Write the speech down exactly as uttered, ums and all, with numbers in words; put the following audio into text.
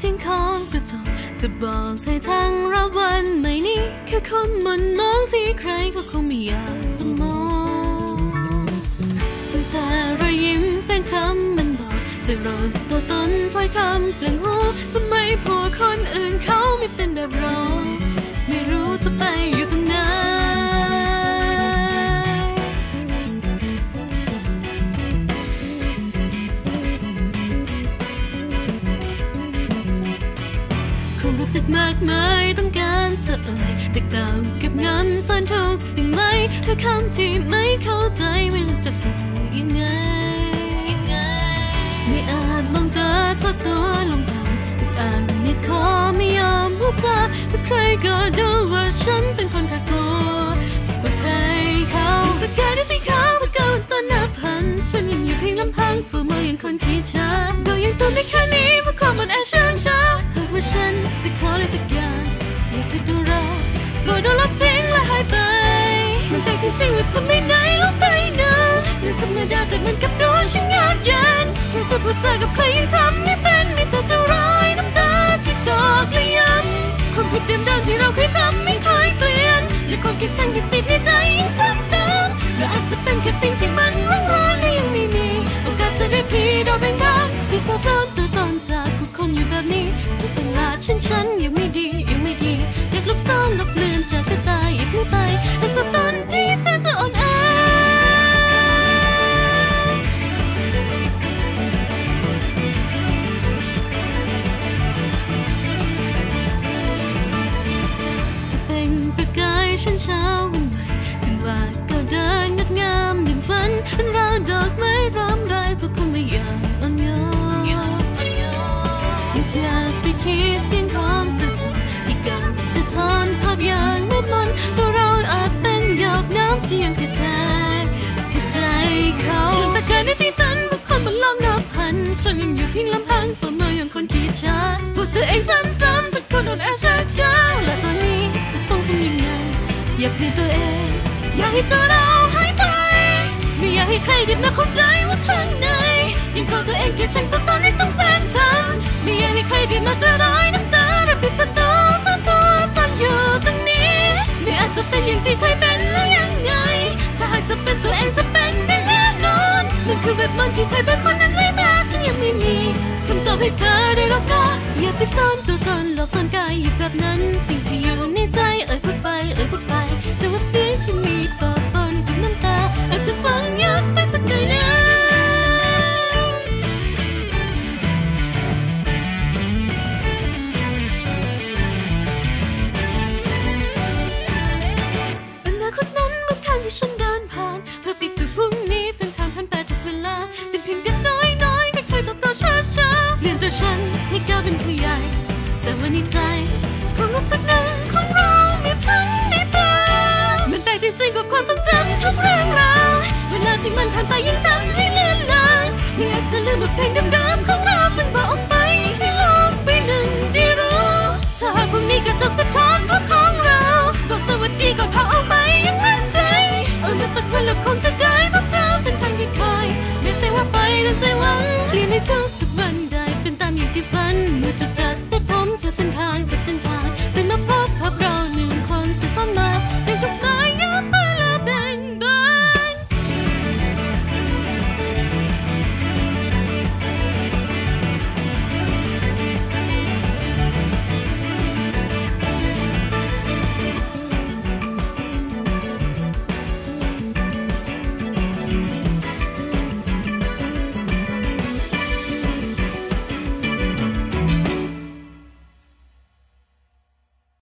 สียงของกระจกจะบอกให้ทั้งเราวันใหม่นี้แค่คนมันมองที่ใครเขาคงไม่อยากจะมองแต่รอยยิ้มแฝงทำมันบอกจะรอตัวตนถ้อยคำเปลี่ยนหูทำไมพวกคนอื่นเขาไม่เป็นแบบเราไม่รู้จะไปอยู่ตรงไหนรู้สึกมากมายต้องการจะเอ่ยแต่กล่าวเก็บงำซ่อนทุกสิ่งไว้ด้วยคำที่ไม่เข้าใจไม่รู้จะฝืนยังไงไม่อาจมองตาทอดตัวลงต่ำแต่อาจไม่ขอไม่ยอมพูดจาเพราะใครก็ดูว่าฉันเป็นคนทักตัวว่าใครเขาประกาศด้วยสีขาวประกาศต้นหน้าพันฉันยังอยู่เพียงลำพังฝืนมืออย่างคนขี้ช้าโดยยังตัวได้แค่นี้เพราะความมันแอบเชื่องช้าหากว่าฉันจะขออะไรสักอย่างอยากไปดูเราโดยโดนลบทิ้งและหายไปมันแต่จริงๆว่าจะไม่ไหนแล้วไปนะเรื่องธรรมดาแต่มันกับตัวฉันยากเย็นยังจะพูดจากับใครยังทำไม่เป็นมีแต่จะร้อยน้ำตาที่ตอกและย้ำความผิดเดิมๆที่เราเคยทำไม่เคยเปลี่ยนและความคิดฉันที่ติดในใจยิ่งซ้ำเติมและอาจจะเป็นแค่สิ่งที่มันร้อนร้อนและยังไม่มีโอกาสจะได้พีดอกแบ่งบานที่ตัวร้อนตัวตอนจากผู้คนอยู่แบบนี้ตัวตลาดฉันฉันยังไม่ดียังไม่ดีอยากลบซ่อนลบเลือนจากสายตาอีกไม่ไปจากตัวตนที่แสนจะอ่อนแอจะเป็นประกายฉันเช้าวันใหม่จึงว่าก็เดินงดงามดังฝันเป็นราวดอกไม้ร้อมรายพวกคงไม่อยากอ่อนโยนอยากอยากไปคิดเสียงของกระจกที่กัดสะท้อนภาพอย่างมืดมนตัวเราอาจเป็นหยดน้ำที่ยังติดแทนที่ใจเขาลืมตาเกินในที่สันพวกคนบนโลกนับพันฉันยังอยู่เพียงลำพังฝ่ามืออย่างคนขี้ช้าพูดตัวเองซ้ำๆจนคนอ่อนแอชักช้าและตอนนี้จะต้องทำยังไงอยากเปลี่ยนตัวเองอยากให้ตัวเราหายไปไม่อยากให้ใครได้มาเข้าใจว่าข้างในยังกอดตัวเองแค่ฉันตัวตอนนี้ต้องแสนทำไม่อยากให้ใครได้มาเจอรอยน้ำตาและปิดประตูซ่อนตัวซ่อนอยู่ตรงนี้ไม่อาจจะเป็นอย่างที่เคยเป็นแล้วยังไงถ้าหากจะเป็นตัวเองจะเป็นได้แน่นอนนั่นคือแบบมันที่เคยเป็นคนนั้นเลยมาฉันยังไม่มีคำตอบให้เธอได้รับรู้อย่าไปซ่อนตัวตนหลอกซ่อนกายอยู่แบบนั้นสิ่งที่อยู่ในใจเอ่ยพูดไปเอ่ยพูดไปแต่ว่าเสียงที่มีปะปนกับน้ำตาอาจจะฟังยากไปสักหน่อยนะอนาคตนั้นมันทางที่ฉันเดินผ่านเธอปิดตัวพรุ่งนี้เส้นทางผ่านไปทุกเวลาเป็นเพียงเพียงน้อยน้อยไม่เคยตอบต่อช้าช้าเปลี่ยนตัวฉันให้ก้าวเป็นผู้ใหญ่แต่วันนี้ใจความรู้สึกนั้นของเราไม่พันไม่เปล่ามันแปลกจริงๆกว่าความทรงจำทุกเรื่องราวเวลาที่มันผ่านไปยิ่งทำให้เลือนลางไม่อยากจะลืมบทเพลงเดิม